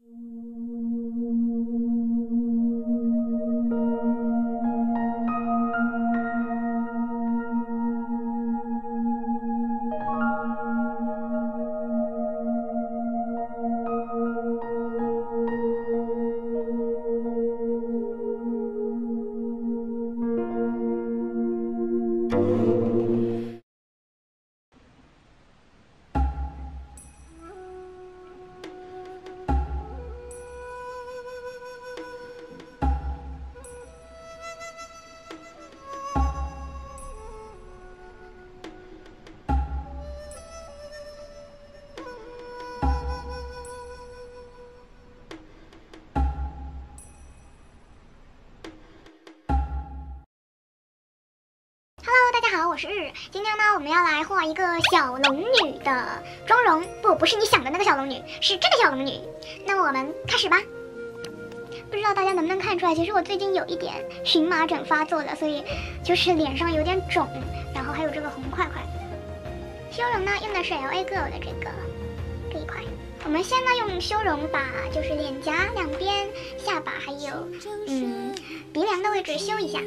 大家好，我是日日。今天呢，我们要来画一个小龙女的妆容，不是你想的那个小龙女，是这个小龙女。那我们开始吧。不知道大家能不能看出来，其实我最近有一点荨麻疹发作了，所以就是脸上有点肿，然后还有这个红块块。修容呢，用的是 LA Girl 的这一块。我们先呢用修容把就是脸颊两边、下巴还有鼻梁的位置修一下。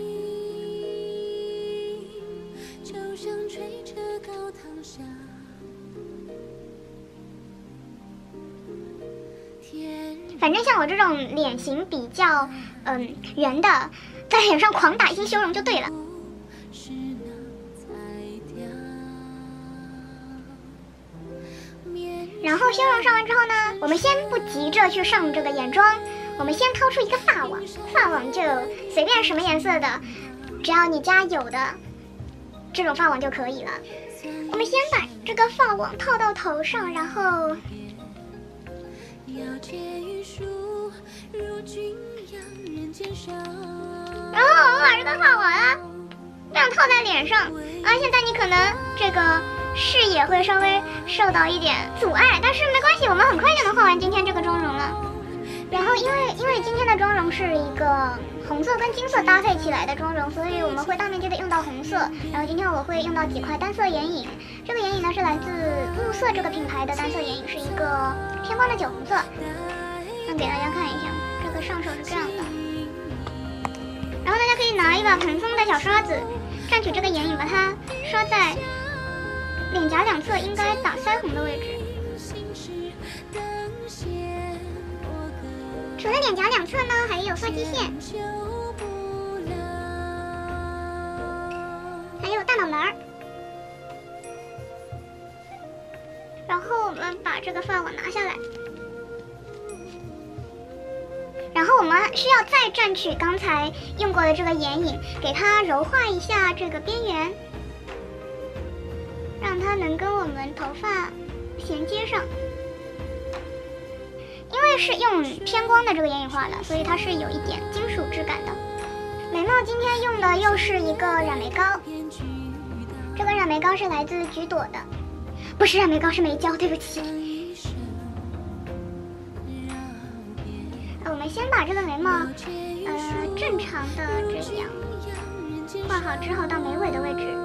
反正像我这种脸型比较圆的，在脸上狂打一些修容就对了。然后修容上完之后呢，我们先不急着去上这个眼妆，我们先掏出一个发网，发网就随便什么颜色的，只要你家有的这种发网就可以了。我们先把这个发网套到头上，然后把这个发网啊这样套在脸上啊。现在你可能这个视野会稍微受到一点阻碍，但是没关系，我们很快就能画完今天这个妆容了。然后因为今天的妆容是一个红色跟金色搭配起来的妆容，所以我们会大面积的用到红色。然后今天我会用到几块单色眼影，这个眼影呢是来自暮色这个品牌的单色眼影，是一个偏光的酒红色。那给大家看一下，这个上手是这样的。然后大家可以拿一把蓬松的小刷子，蘸取这个眼影，把它刷在脸颊两侧应该打腮红的位置。除了脸颊两侧呢，还有发际线，还有大脑门儿。然后我们把这个发网拿下来，然后我们需要再蘸取刚才用过的这个眼影，给它柔化一下这个边缘，让它能跟我们头发衔接上。因为是用偏光的这个眼影画的，所以它是有一点金属质感的。眉毛今天用的又是一个染眉膏，这个染眉膏是来自橘朵的，不是染眉膏，是眉胶，对不起。我们先把这个眉毛正常的这样画好，直好到眉尾的位置，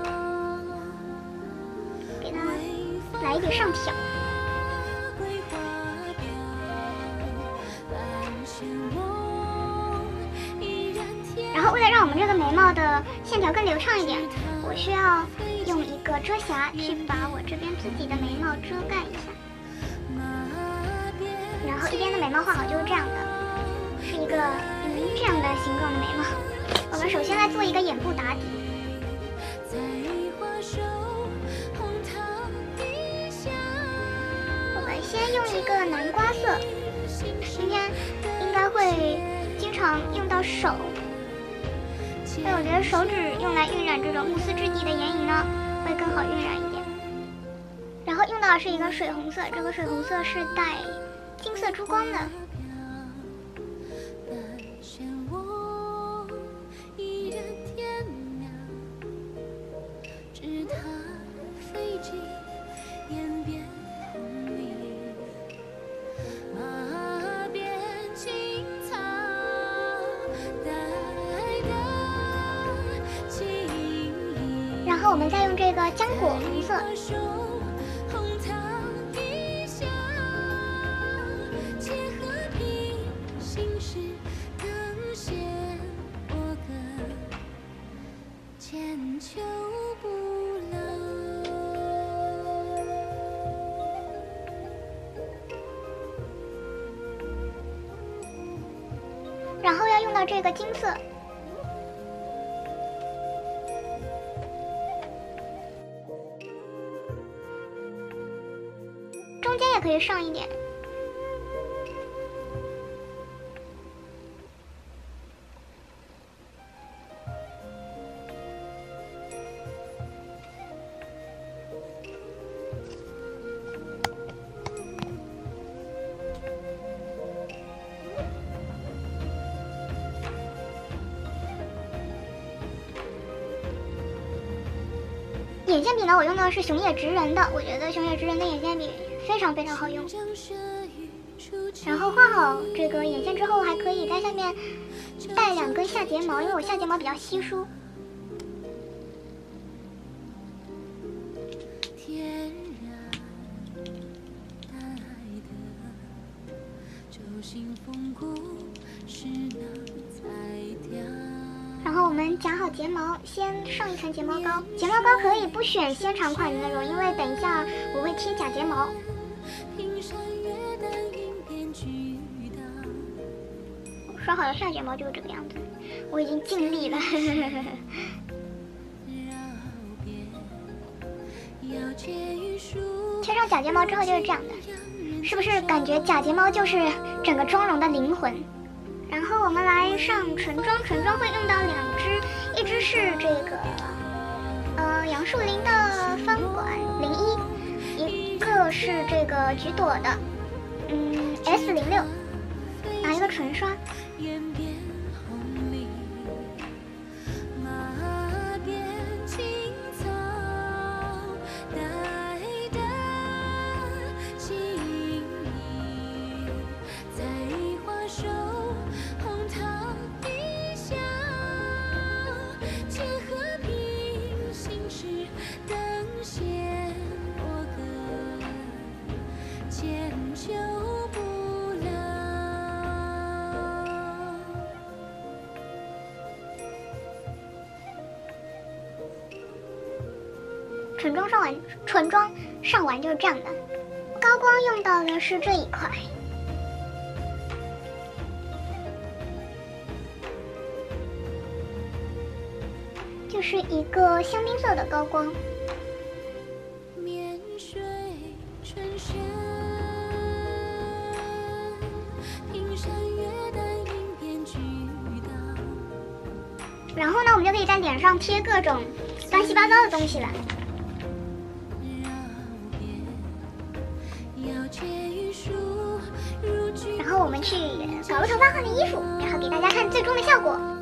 给它来一笔上挑。然后为了让我们这个眉毛的线条更流畅一点，我需要用一个遮瑕去把我这边自己的眉毛遮盖一下，然后一边的眉毛画好就是这样的，是一个这样的形状的眉毛。我们首先来做一个眼部打底，我们先用一个南瓜色，今天应该会经常用到手，所以我觉得手指用来晕染这种慕斯质地的眼影呢，会更好晕染一点。然后用到的是一个水红色，这个水红色是带金色珠光的。然后我们再用这个浆果红色， 然后要用到这个金色，中间也可以上一点。眼线笔呢，我用的是熊野直人的，我觉得熊野直人的眼线笔非常非常好用。然后画好这个眼线之后，还可以在下面带2根下睫毛，因为我下睫毛比较稀疏。然后我们夹好睫毛，先上一层睫毛膏。睫毛膏可以不选纤长款的那种，因为等一下我会贴假睫毛。刷好了下睫毛就是这个样子，我已经尽力了。贴上假睫毛之后就是这样的，是不是感觉假睫毛就是整个妆容的灵魂？然后我们来上唇妆，唇妆会用到2支，一支是这个杨树林的方管01，一个是这个橘朵的S06，拿一个唇刷。唇妆上完就是这样的。高光用到的是这一块，就是一个香槟色的高光。然后呢，我们就可以在脸上贴各种乱七八糟的东西了。然后我们去搞个头发换个衣服，然后给大家看最终的效果。